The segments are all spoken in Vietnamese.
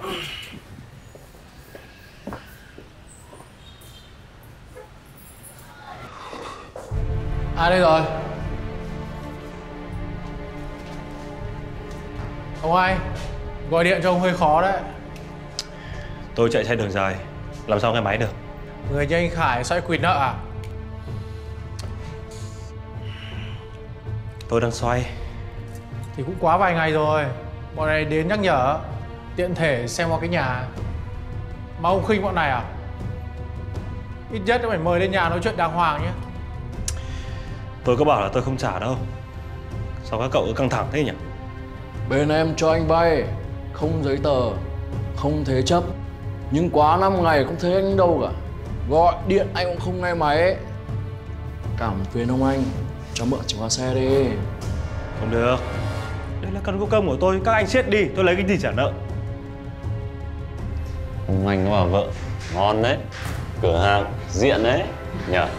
À đây rồi. Ông ơi, gọi điện cho ông hơi khó đấy. Tôi chạy trên đường dài, làm sao nghe máy được. Người như anh Khải sao lại quỵt nợ à? Tôi đang xoay. Thì cũng quá vài ngày rồi. Bọn này đến nhắc nhở, tiện thể xem qua cái nhà. Mà ông khinh bọn này à? Ít nhất phải mời lên nhà nói chuyện đàng hoàng nhé. Tôi có bảo là tôi không trả đâu. Sao các cậu cứ căng thẳng thế nhỉ? Bên em cho anh vay, không giấy tờ, không thế chấp. Nhưng quá 5 ngày không thấy anh đâu cả. Gọi điện anh cũng không nghe máy. Cảm phiền ông anh, cho mượn chìa khóa xe đi. Không được. Đây là căn cứ công của tôi, các anh siết đi, tôi lấy cái gì trả nợ. Ông anh nó bảo vợ, ngon đấy. Cửa hàng, diện đấy, nhờ.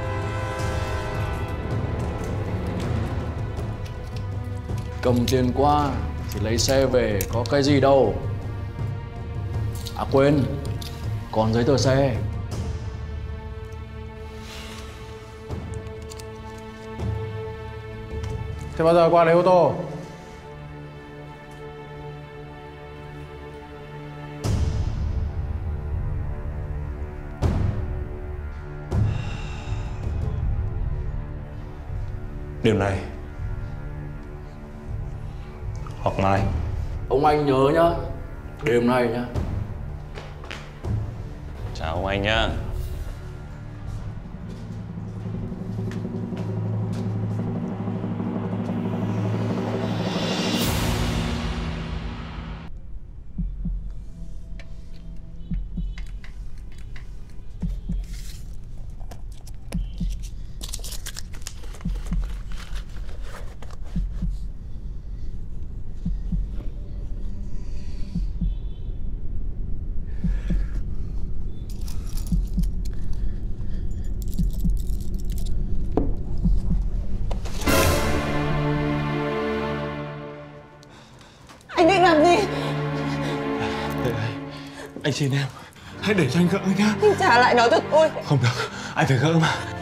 Cầm tiền qua thì lấy xe về, có cái gì đâu. À quên, còn giấy tờ xe. Thế bao giờ qua lấy ô tô? Đêm nay hoặc mai. Ông anh nhớ nhá, đêm nay nhá. Chào ông anh nhá. Anh định làm gì? Anh xin em, hãy để cho anh gỡ nhá. Anh trả lại nó cho tôi. Không được, anh phải gỡ mà.